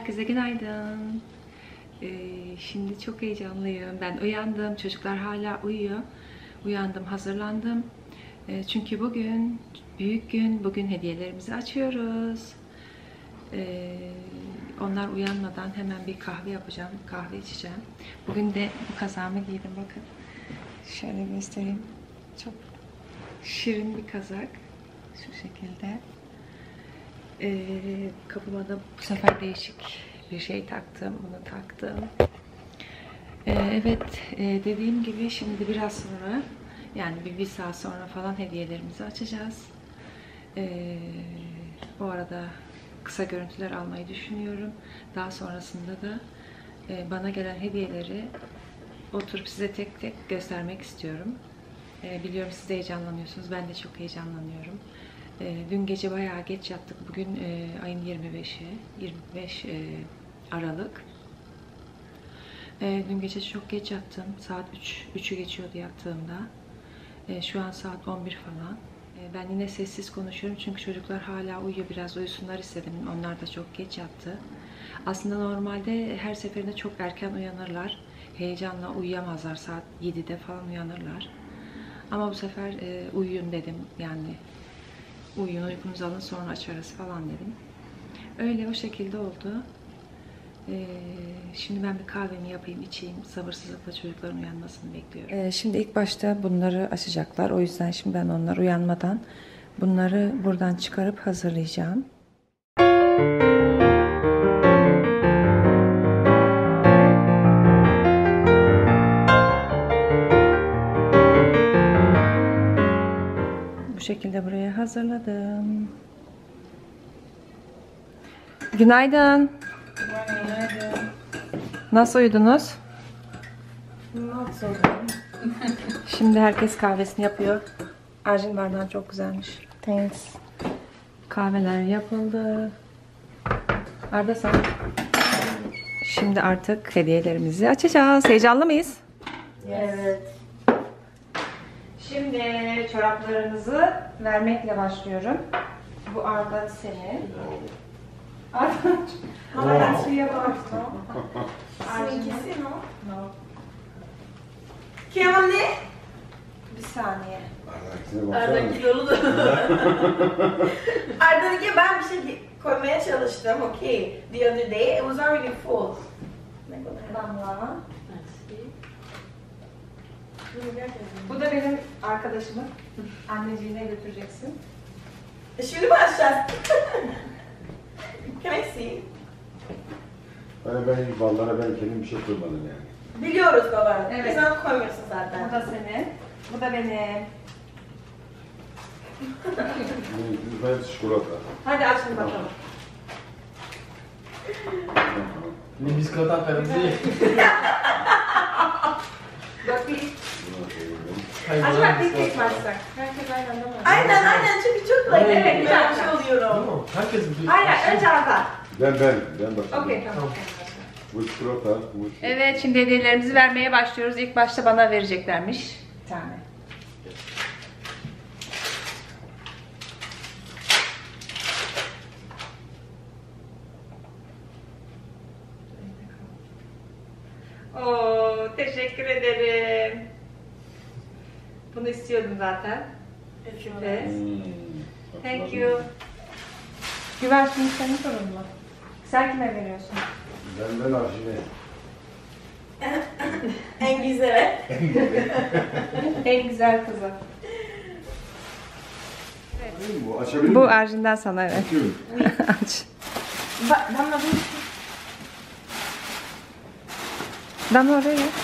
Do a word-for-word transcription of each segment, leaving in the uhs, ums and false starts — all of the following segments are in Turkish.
Herkese günaydın. Ee, şimdi çok heyecanlıyım. Ben uyandım. Çocuklar hala uyuyor. Uyandım, hazırlandım. Ee, çünkü bugün büyük gün. Bugün hediyelerimizi açıyoruz. Ee, onlar uyanmadan hemen bir kahve yapacağım. Kahve içeceğim. Bugün de bu kazağımı giydim. Bakın. Şöyle göstereyim. Çok şirin bir kazak. Şu şekilde. Ee, kapıma da bu sefer değişik bir şey taktım. Bunu taktım. Ee, evet, e, dediğim gibi şimdi biraz sonra, yani bir, bir saat sonra falan hediyelerimizi açacağız. Ee, bu arada kısa görüntüler almayı düşünüyorum. Daha sonrasında da e, bana gelen hediyeleri oturup size tek tek göstermek istiyorum. E, biliyorum siz de heyecanlanıyorsunuz. Ben de çok heyecanlanıyorum. E, dün gece bayağı geç yattık. Bugün e, ayın yirmi beşi, yirmi beş e, Aralık. E, dün gece çok geç yattım. Saat üç, üçü geçiyordu yattığımda. E, şu an saat on bir falan. E, ben yine sessiz konuşuyorum çünkü çocuklar hala uyuyor. Biraz uyusunlar istedim. Onlar da çok geç yattı. Aslında normalde her seferinde çok erken uyanırlar. Heyecanla uyuyamazlar. Saat yedide falan uyanırlar. Ama bu sefer e, uyuyun dedim. Yani uyuyun, uykunuzu alın, sonra açarız falan dedim. Öyle o şekilde oldu. Ee, şimdi ben bir kahvemi yapayım, içeyim. Sabırsızlıkla çocukların uyanmasını bekliyorum. Ee, şimdi ilk başta bunları açacaklar. O yüzden şimdi ben onlar uyanmadan bunları buradan çıkarıp hazırlayacağım. Bu şekilde buraya hazırladım. Günaydın. Günaydın. Nasıl uyudunuz? Nasıl? Şimdi herkes kahvesini yapıyor. Arjin bardağın çok güzelmiş. Thanks. Kahveler yapıldı. Arda sen. Şimdi artık hediyelerimizi açacağız. Heyecanlı mıyız? Evet. Şimdi çoraplarınızı vermekle başlıyorum. Bu Arda senin. Arda, ama ben suya baktım. Seninkisi no? No. Kim anne? Bir saniye. Arda kilolu da. Arda'daki ben bir şey koymaya çalıştım. Okay. The other day it was already full. Damla. Bu da benim arkadaşımın. Anneciğine götüreceksin. Şimdi mi açacağız? Can I see? Hani ben ballara ben kendim bir şey koymadım yani. Biliyoruz baba. Evet. Sen koymuyorsun zaten. Bu da senin. Bu da benim. Ben çikolata. Hadi açın bakalım. Ini biskota Pepsi. Bakayım. Bunu Acaba bir tek mi açsak? Herkes aynı anda mı? Aynen aynen çünkü çok like Evet, evet, bir ben bir dakika. şey oluyorum. Tamam, herkes bir Hayır, önce Arda. Ben ben ben başladım. Okey, tamam. Bu çikolata, bu çikolata. Evet, şimdi hediyelerimizi vermeye başlıyoruz. İlk başta bana vereceklermiş. Bir tane. Oo, teşekkür ederim. Bunu istiyordum zaten. Evet. Hmm, Thank you. Güven, şimdi senin sorun mu? Sen kime veriyorsun? Benden arjine. En güzel. En güzel kızı. Bu açabilir Bu miyim? Arjin'den sana, evet. Açıyorum. Aç. Ba- Bana bu Damla oraya gel.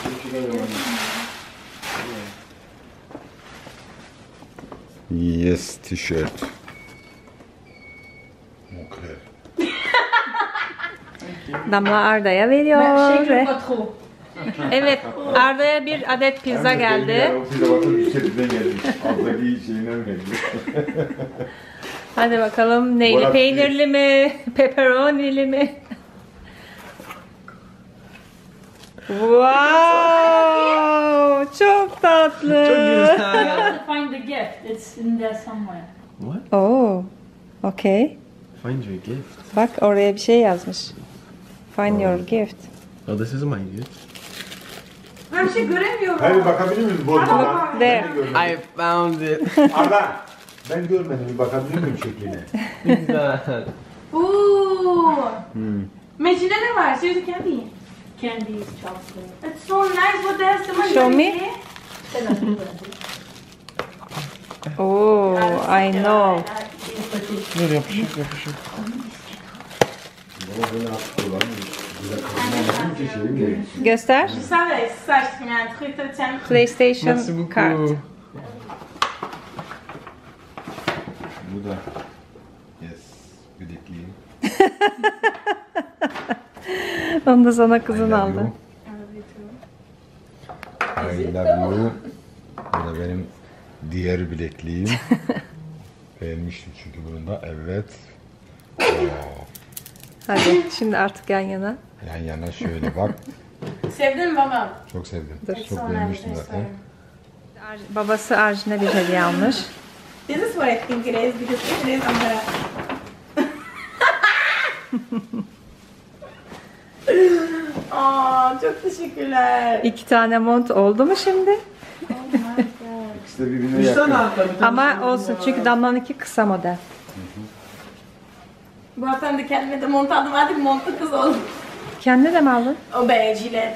Yes, t-shirt. Okay. Damla Arda'ya veriyor. şey ve- pas trop. Evet, Arda'ya bir adet pizza geldi. O pizza bakın üstlerinden gelmiş. Alttaki şeyinden gelmiş. Hadi bakalım, neyli Borat peynirli mi, pepperonili mi? Wow, çok tatlı. Find the gift. It's in there somewhere. What? Oo, okay. Find your gift. Bak oraya bir şey yazmış. Find your gift. Oh, this is my gift. Ben bir şey göremiyorum. Hayır bakabilir miyiz borcuna? There. Ben de görmedim. I found it. Arda. Ben görmedim. Bir bakabilir miyim şekline? What's that? Ooh. Hmm. Mecide ne var? Here's a candy. Candy is chocolate. It's so nice. What else? Someone Show me. give it? Oh, I know. Dur yapışık yapışık. Baba böyle hafif olan güzel kazanmamak için şeyim değil. Göster. Je savais, ça, je tenais un truc, toi, tiens. Merci PlayStation beaucoup. kart. Bu da. Yes. Güdekliyim. Onu da sana I kızın love aldı. you. I love you. Bu da benim diğer bilekliğim. Beğenmiştim çünkü bunun da. Evet. Oo. Hadi şimdi artık yan yana. Yan yana şöyle bak. Sevdin mi baba? Çok sevdim. Dur. Çok So beğenmiştim nice, zaten. Ar- Babası Arjin'e bir hediye almış. This is what I think it is, because if it is, I'm gonna... Aa, çok teşekkürler. İki tane mont oldu mu şimdi? Oh my god. İkisi de birbirine Bir yakın. tane hatta bir tane. Ama olsun çünkü Damla'nınki kısa model. Bu hafta da kendime de mont aldım. Artık montlu kız oldum. Kendine de mi aldın? O be jilet.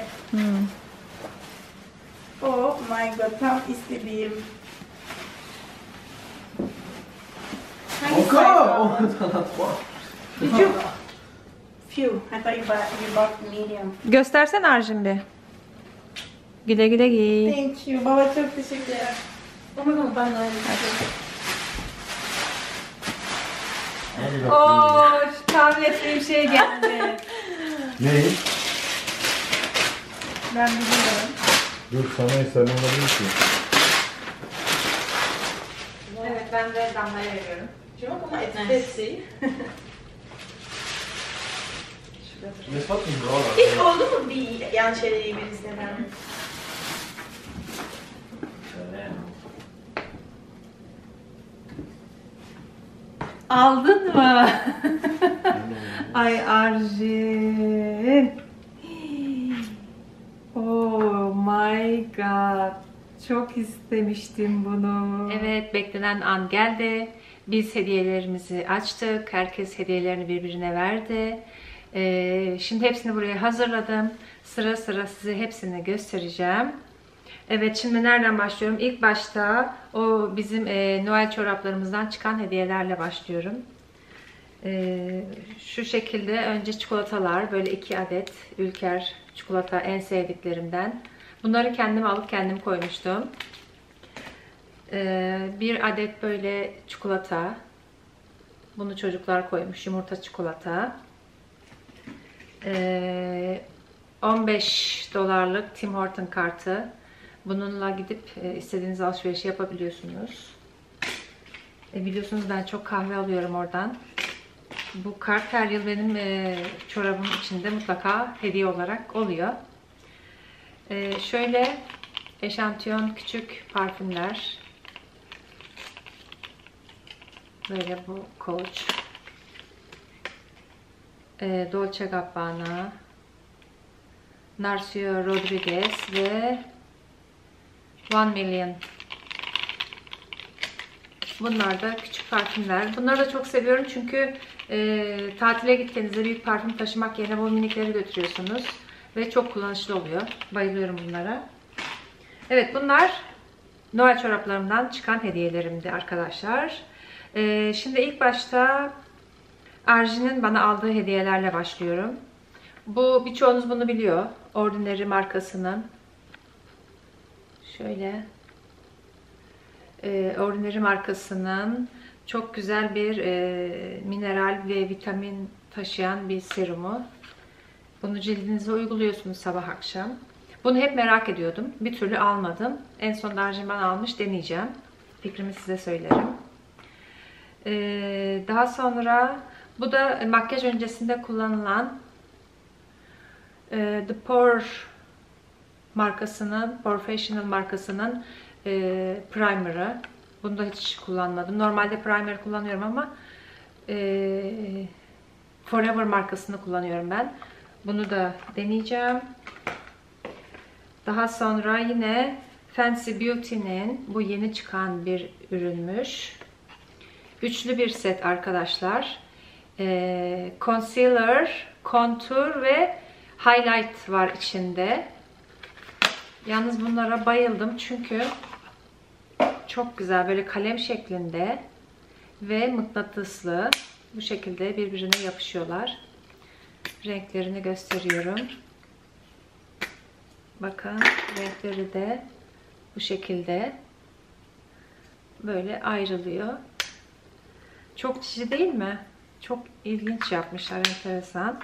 Oh my god, tam istediğim. Hangi size Okay. aldın? Oh, Did you? Phew, I thought you bought, you bought medium. Göstersen Arjin bir. Güle güle giy. Thank you. Baba çok teşekkürler. Oh my god, ben de öyle Oo, şu tahmin ettiğim şey geldi. Ne? Ben biliyorum. Dur sana sen olabilir ki. Evet ben de Damla'ya veriyorum. Tu vois comment it's fixé? This fucking girl. Hiç oldu mu bir yan şeyleri birisinden? Aldın mı? Ay Arjin. Oh my god. Çok istemiştim bunu. Evet, beklenen an geldi. Biz hediyelerimizi açtık. Herkes hediyelerini birbirine verdi. Ee, şimdi hepsini buraya hazırladım. Sıra sıra size hepsini göstereceğim. Evet, şimdi nereden başlıyorum? İlk başta o bizim e, Noel çoraplarımızdan çıkan hediyelerle başlıyorum. E, şu şekilde önce çikolatalar, böyle iki adet Ülker çikolata, en sevdiklerimden. Bunları kendim alıp kendim koymuştum. E, bir adet böyle çikolata. Bunu çocuklar koymuş, yumurta çikolata. E, on beş dolarlık Tim Horton kartı. Bununla gidip e, istediğiniz alışverişi yapabiliyorsunuz. E, biliyorsunuz ben çok kahve alıyorum oradan. Bu kart her yıl benim e, çorabım içinde mutlaka hediye olarak oluyor. E, şöyle eşantiyon küçük parfümler. Böyle bu Coach. E, Dolce Gabbana. Narciso Rodriguez ve One Million. Bunlar da küçük parfümler. Bunları da çok seviyorum çünkü e, tatile gittiğinizde büyük parfüm taşımak yerine bu minikleri götürüyorsunuz. Ve çok kullanışlı oluyor. Bayılıyorum bunlara. Evet, bunlar Noel çoraplarımdan çıkan hediyelerimdi arkadaşlar. E, şimdi ilk başta Arjin'in bana aldığı hediyelerle başlıyorum. Bu, birçoğunuz bunu biliyor. Ordinary markasının. Şöyle. E, Ordinary markasının çok güzel bir e, mineral ve vitamin taşıyan bir serumu. Bunu cildinize uyguluyorsunuz sabah akşam. Bunu hep merak ediyordum. Bir türlü almadım. En son Arjin bana almış, deneyeceğim. Fikrimi size söylerim. E, daha sonra bu da makyaj öncesinde kullanılan e, The Pore markasının, Professional markasının e, primer'ı. Bunu da hiç kullanmadım. Normalde primer kullanıyorum ama e, Forever markasını kullanıyorum ben. Bunu da deneyeceğim. Daha sonra yine Fancy Beauty'nin bu yeni çıkan bir ürünmüş. Üçlü bir set arkadaşlar. Ee, concealer, contour ve highlight var içinde. Yalnız bunlara bayıldım çünkü çok güzel, böyle kalem şeklinde ve mıknatıslı. Bu şekilde birbirine yapışıyorlar. Renklerini gösteriyorum. Bakın renkleri de bu şekilde böyle ayrılıyor. Çok çiğ değil mi? Çok ilginç yapmışlar, enteresan.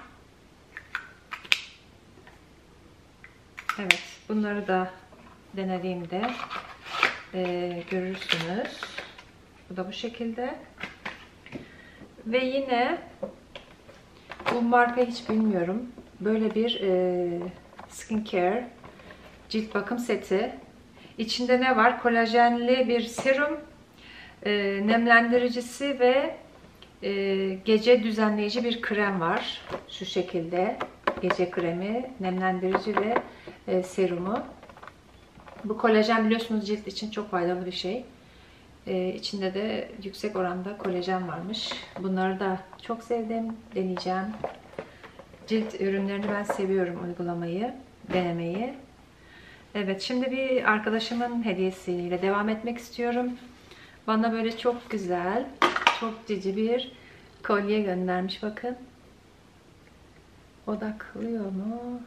Evet, bunları da denediğimde e, görürsünüz. Bu da bu şekilde. Ve yine bu markayı hiç bilmiyorum. Böyle bir e, skincare cilt bakım seti. İçinde ne var? Kolajenli bir serum, e, nemlendiricisi ve e, gece düzenleyici bir krem var. Şu şekilde gece kremi, nemlendirici ve e, serumu. Bu kolajen biliyorsunuz cilt için çok faydalı bir şey. Ee, içinde de yüksek oranda kolajen varmış. Bunları da çok sevdim. Deneyeceğim. Cilt ürünlerini ben seviyorum uygulamayı, denemeyi. Evet, şimdi bir arkadaşımın hediyesiyle devam etmek istiyorum. Bana böyle çok güzel, çok cici bir kolye göndermiş. Bakın. Odaklıyor mu?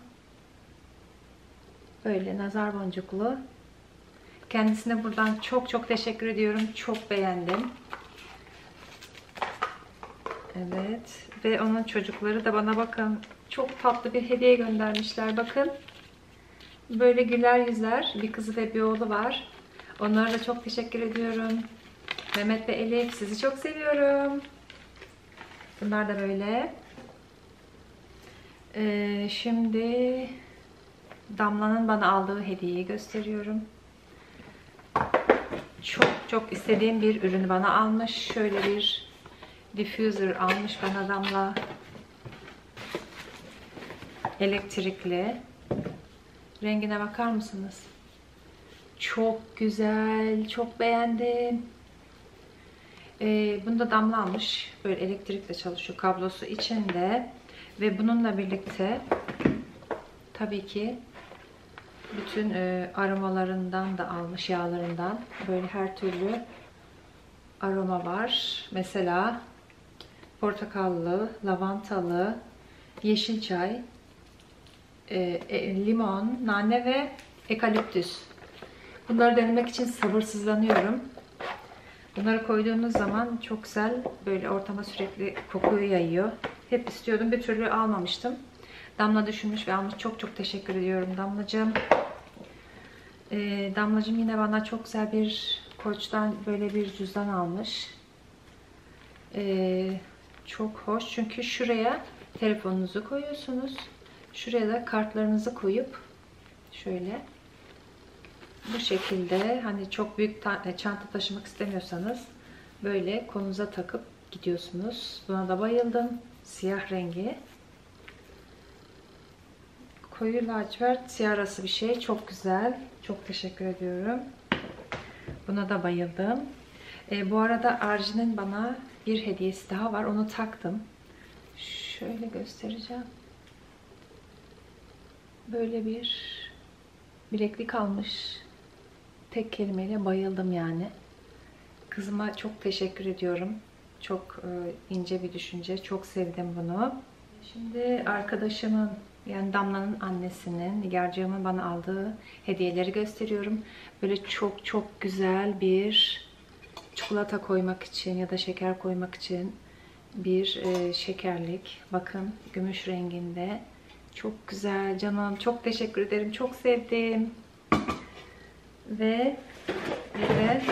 Böyle nazar boncuklu. Kendisine buradan çok çok teşekkür ediyorum. Çok beğendim. Evet. Ve onun çocukları da bana bakın çok tatlı bir hediye göndermişler. Bakın. Böyle güler yüzler. Bir kızı ve bir oğlu var. Onlara da çok teşekkür ediyorum. Mehmet ve Elif, sizi çok seviyorum. Bunlar da böyle. Ee, şimdi Damla'nın bana aldığı hediyeyi gösteriyorum. Çok çok istediğim bir ürünü bana almış. Şöyle bir diffuser almış bana Damla. Elektrikli. Rengine bakar mısınız? Çok güzel. Çok beğendim. Ee, bunu da Damla almış. Böyle elektrikle çalışıyor. Kablosu içinde. Ve bununla birlikte tabii ki bütün e, aromalarından da almış, yağlarından. Böyle her türlü aroma var. Mesela portakallı, lavantalı, yeşil çay, e, e, limon, nane ve ekaliptüs. Bunları denemek için sabırsızlanıyorum. Bunları koyduğunuz zaman çok güzel, böyle ortama sürekli kokuyu yayıyor. Hep istiyordum, bir türlü almamıştım. Damla düşünmüş ve almış. Çok çok teşekkür ediyorum Damlacığım. Ee, Damlacığım yine bana çok güzel bir Coach'tan böyle bir cüzdan almış. Ee, çok hoş çünkü şuraya telefonunuzu koyuyorsunuz. Şuraya da kartlarınızı koyup şöyle bu şekilde, hani çok büyük çanta taşımak istemiyorsanız böyle kolunuza takıp gidiyorsunuz. Buna da bayıldım. Siyah rengi. Koyu lacivert siyah arası bir şey. Çok güzel. Çok teşekkür ediyorum. Buna da bayıldım. E, bu arada Arjin'in bana bir hediyesi daha var. Onu taktım. Şöyle göstereceğim. Böyle bir bileklik almış. Tek kelimeyle bayıldım yani. Kızıma çok teşekkür ediyorum. Çok e, ince bir düşünce. Çok sevdim bunu. Şimdi arkadaşımın, yani Damla'nın annesinin, Nigarcığımın bana aldığı hediyeleri gösteriyorum. Böyle çok çok güzel bir çikolata koymak için ya da şeker koymak için bir e, şekerlik. Bakın gümüş renginde. Çok güzel canım. Çok teşekkür ederim. Çok sevdim. Ve bir de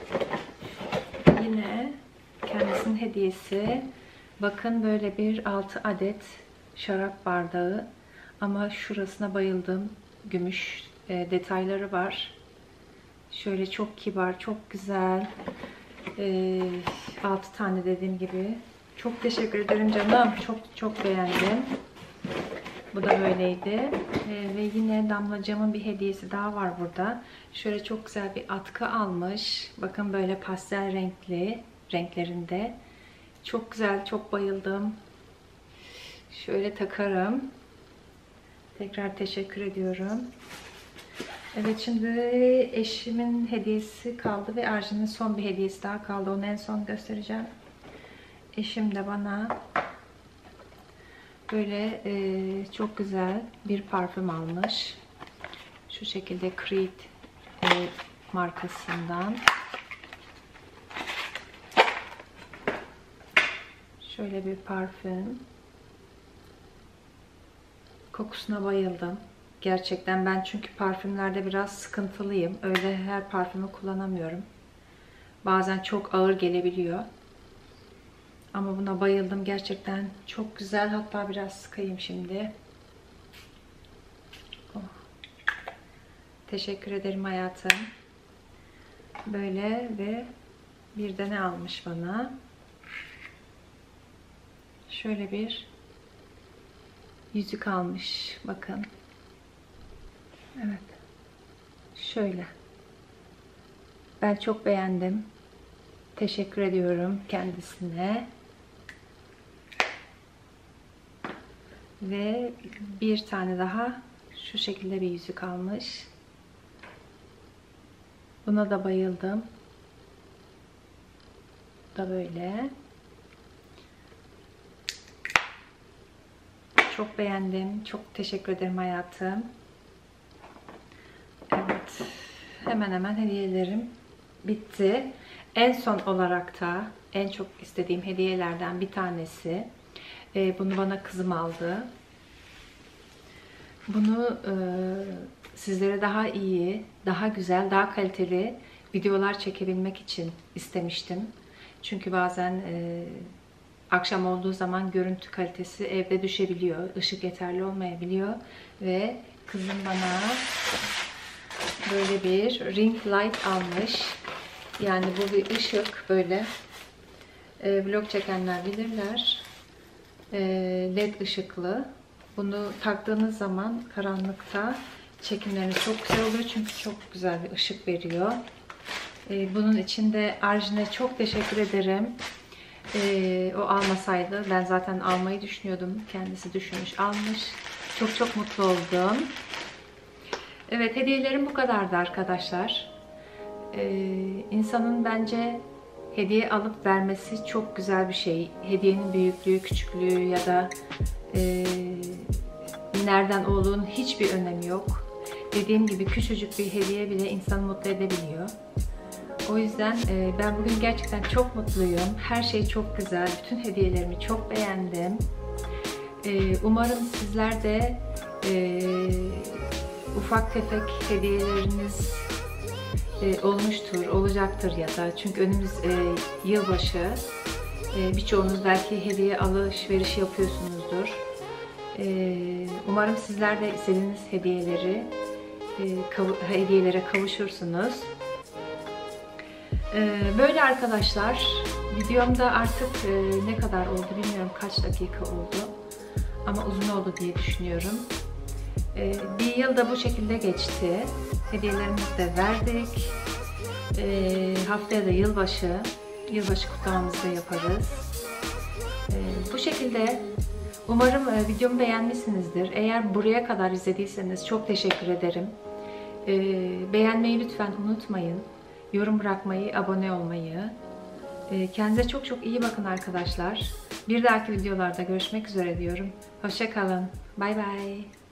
yine kendisinin hediyesi. Bakın böyle bir altı adet şarap bardağı. Ama şurasına bayıldım. Gümüş e, detayları var. Şöyle çok kibar, çok güzel. E, altı tane dediğim gibi. Çok teşekkür ederim canım. Çok çok beğendim. Bu da böyleydi. Ee, ve yine Damlacığımın bir hediyesi daha var burada. Şöyle çok güzel bir atkı almış. Bakın böyle pastel renkli renklerinde. Çok güzel, çok bayıldım. Şöyle takarım. Tekrar teşekkür ediyorum. Evet, şimdi eşimin hediyesi kaldı ve Arjin'in son bir hediyesi daha kaldı. Onu en son göstereceğim. Eşim de bana böyle e, çok güzel bir parfüm almış. Şu şekilde Creed e, markasından. Şöyle bir parfüm. Kokusuna bayıldım. Gerçekten ben çünkü parfümlerde biraz sıkıntılıyım. Öyle her parfümü kullanamıyorum. Bazen çok ağır gelebiliyor. Ama buna bayıldım. Gerçekten çok güzel. Hatta biraz sıkayım şimdi. Oh. Teşekkür ederim hayatım. Böyle ve bir de ne almış bana? Şöyle bir yüzük almış. Bakın. Evet. Şöyle. Ben çok beğendim. Teşekkür ediyorum kendisine. Ve bir tane daha şu şekilde bir yüzük almış. Buna da bayıldım. Bu da böyle. Çok beğendim. Çok teşekkür ederim hayatım. Evet. Hemen hemen hediyelerim bitti. En son olarak da en çok istediğim hediyelerden bir tanesi. Ee, bunu bana kızım aldı. Bunu e, sizlere daha iyi, daha güzel, daha kaliteli videolar çekebilmek için istemiştim. Çünkü bazen e, akşam olduğu zaman görüntü kalitesi evde düşebiliyor. Işık yeterli olmayabiliyor. Ve kızım bana böyle bir ring light almış. Yani bu bir ışık böyle. E, vlog çekenler bilirler. E, led ışıklı. Bunu taktığınız zaman karanlıkta çekimleriniz çok güzel oluyor. Çünkü çok güzel bir ışık veriyor. E, bunun için de Arjin'e çok teşekkür ederim. E, o almasaydı ben zaten almayı düşünüyordum. Kendisi düşünmüş, almış. Çok çok mutlu oldum. Evet, hediyelerim bu kadardı arkadaşlar. Ee, insanın bence hediye alıp vermesi çok güzel bir şey. Hediyenin büyüklüğü, küçüklüğü ya da e, nereden olduğunun hiçbir önemi yok. Dediğim gibi küçücük bir hediye bile insanı mutlu edebiliyor. O yüzden e, ben bugün gerçekten çok mutluyum. Her şey çok güzel. Bütün hediyelerimi çok beğendim. E, umarım sizler de e, ufak tefek hediyeleriniz e, olmuştur, olacaktır ya da çünkü önümüz e, yılbaşı. E, birçoğunuz belki hediye alışverişi yapıyorsunuzdur. E, umarım sizler de istediğiniz hediyeleri e, kav hediyelere kavuşursunuz. E, böyle arkadaşlar, videomda artık e, ne kadar oldu bilmiyorum, kaç dakika oldu ama uzun oldu diye düşünüyorum. Ee, bir yıl da bu şekilde geçti. Hediyelerimizi de verdik. Ee, haftaya da yılbaşı. Yılbaşı kutlamamızı da yaparız. Ee, bu şekilde umarım e, videomu beğenmişsinizdir. Eğer buraya kadar izlediyseniz çok teşekkür ederim. Ee, beğenmeyi lütfen unutmayın. Yorum bırakmayı, abone olmayı. Ee, kendinize çok çok iyi bakın arkadaşlar. Bir dahaki videolarda görüşmek üzere diyorum. Hoşça kalın. Bay bay.